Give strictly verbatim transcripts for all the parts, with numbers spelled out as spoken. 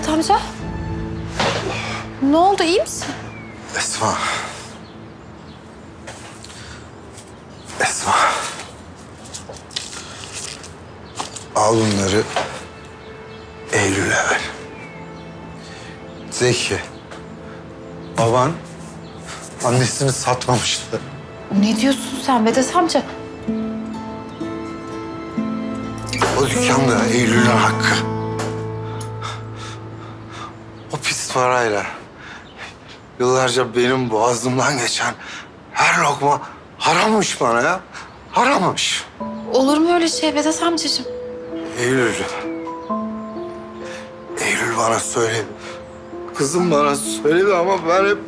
Vedat amca. Ne oldu, iyi misin? Esma. Esma. Al bunları Eylül'e ver. Zeki, baban annesini satmamıştı. Ne diyorsun sen Vedat amca? O dükkanda Eylül'ün hakkı. O pis parayla yıllarca benim boğazımdan geçen her lokma harammış bana ya. Harammış. Olur mu öyle şey Vedat amcacığım? Eylül. Eylül bana söyledi. Kızım bana söyledi ama ben hep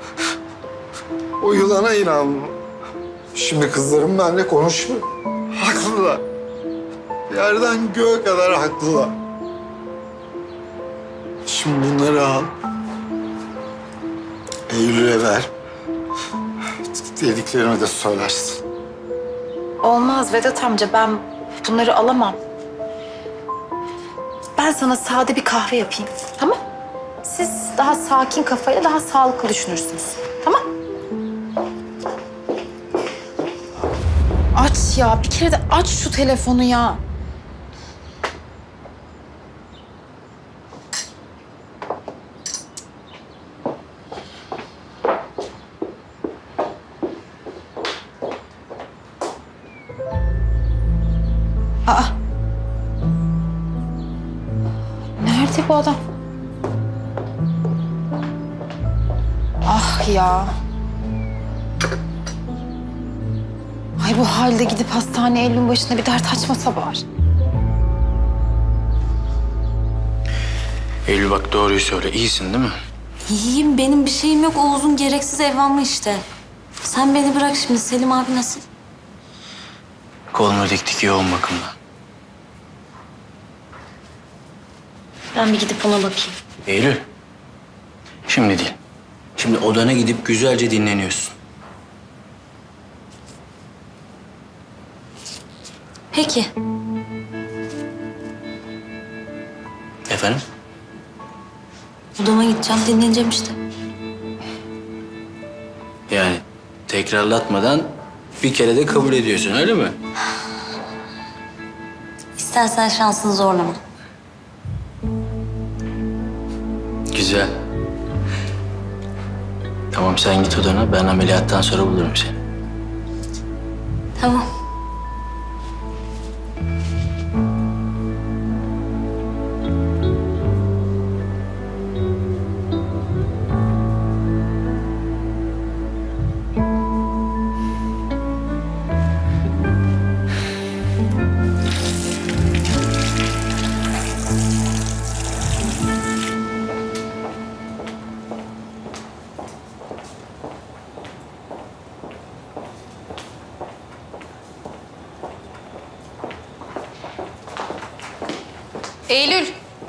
o yılana inandım. Şimdi kızlarım benimle konuşmuyor. Haklılar. Yerden göğe kadar haklılar. Şimdi bunları al. Eylül'e ver. Dediklerimi de söylersin. Olmaz Vedat amca, ben bunları alamam. Ben sana sade bir kahve yapayım, tamam? Siz daha sakin kafayla daha sağlıklı düşünürsünüz, tamam? Aç ya, bir kere de aç şu telefonu ya. Aa. Nerede bu adam? Ah ya. Ay bu halde gidip hastane Eylül'ün başına bir dert açmasa bari. Eylül bak doğruyu söyle. İyisin değil mi? İyiyim, benim bir şeyim yok. Oğuz'un gereksiz evhamı işte. Sen beni bırak şimdi. Selim abi nasıl? Kolunu diktik yoğun bakımda. Ben bir gidip ona bakayım. Eylül. Şimdi değil. Şimdi odana gidip güzelce dinleniyorsun. Peki. Efendim? Odama gideceğim, dinleneceğim işte. Yani tekrarlatmadan bir kere de kabul ediyorsun öyle mi? İstersen şansını zorlama. Güzel. Tamam sen git odana. Ben ameliyattan sonra bulurum seni. Tamam. Eylül.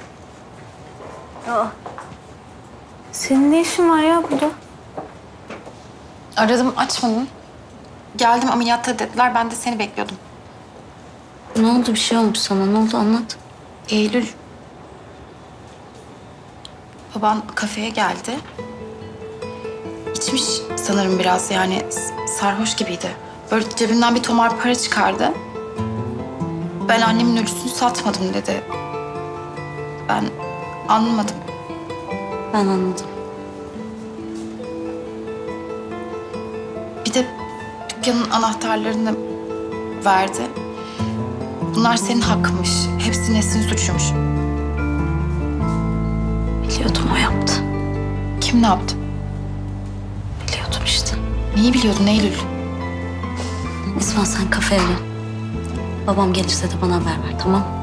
Aa. Senin ne işin var ya burada? Aradım, açmadın. Geldim ameliyatta dediler, ben de seni bekliyordum. Ne oldu? Bir şey olmuş sana. Ne oldu? Anlat. Eylül. Baban kafeye geldi. İçmiş sanırım biraz, yani sarhoş gibiydi. Böyle cebinden bir tomar para çıkardı. Ben annemin ölüsünü satmadım dedi. Ben anlamadım. Ben anladım. Bir de dükkanın anahtarlarını verdi. Bunlar senin hakkınmış. Hepsi Nesin'in suçuymuş. Biliyordum o yaptı. Kim ne yaptı? Biliyordum işte. Neyi biliyordun Eylül? Esma sen kafeye dön. Babam gelirse de bana haber ver, tamam mı?